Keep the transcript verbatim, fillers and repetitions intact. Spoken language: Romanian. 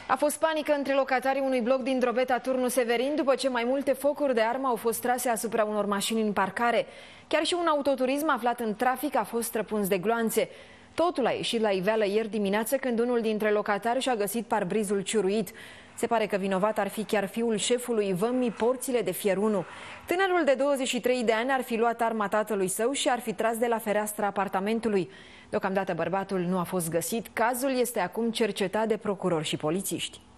A fost panică între locatarii unui bloc din Drobeta, Turnul Severin, după ce mai multe focuri de armă au fost trase asupra unor mașini în parcare. Chiar și un autoturism aflat în trafic a fost străpuns de gloanțe. Totul a ieșit la iveală ieri dimineață, când unul dintre locatari și-a găsit parbrizul ciuruit. Se pare că vinovat ar fi chiar fiul șefului vămii Porțile de Fier unu. Tânărul de douăzeci și trei de ani ar fi luat arma tatălui său și ar fi tras de la fereastra apartamentului. Deocamdată bărbatul nu a fost găsit. Cazul este acum cercetat de procurori și polițiști.